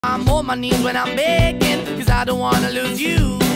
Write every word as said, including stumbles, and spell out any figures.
I'm on my knees when I'm begging, cause I don't wanna lose you.